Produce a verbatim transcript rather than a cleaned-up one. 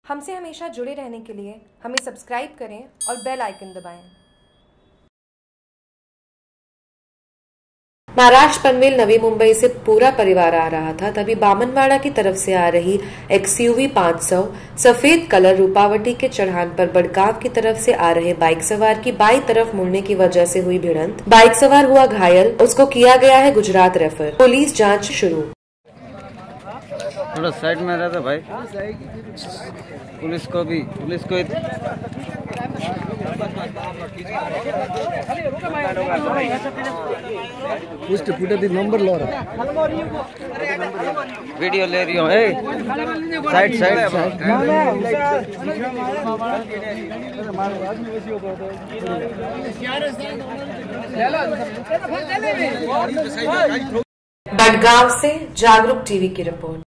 हमसे हमेशा जुड़े रहने के लिए हमें सब्सक्राइब करें और बेल आइकन दबाएं। महाराष्ट्र पनवेल नवी मुंबई से पूरा परिवार आ रहा था, तभी बामनवाड़ा की तरफ से आ रही एक्सयूवी पाँच सौ सफेद कलर रूपावटी के चढ़ान पर बड़गांव की तरफ से आ रहे बाइक सवार की बाईं तरफ मुड़ने की वजह से हुई भिड़ंत। बाइक सवार हुआ घायल, उसको किया गया है गुजरात रेफर। पुलिस जांच शुरू। थोड़ा साइड में रहता भाई, पुलिस को भी पुलिस को उसके फुटे दी नंबर लो रहा वीडियो ले रही हूँ। ए साइड साइड बड़गांव से जागरूक टीवी की रिपोर्ट।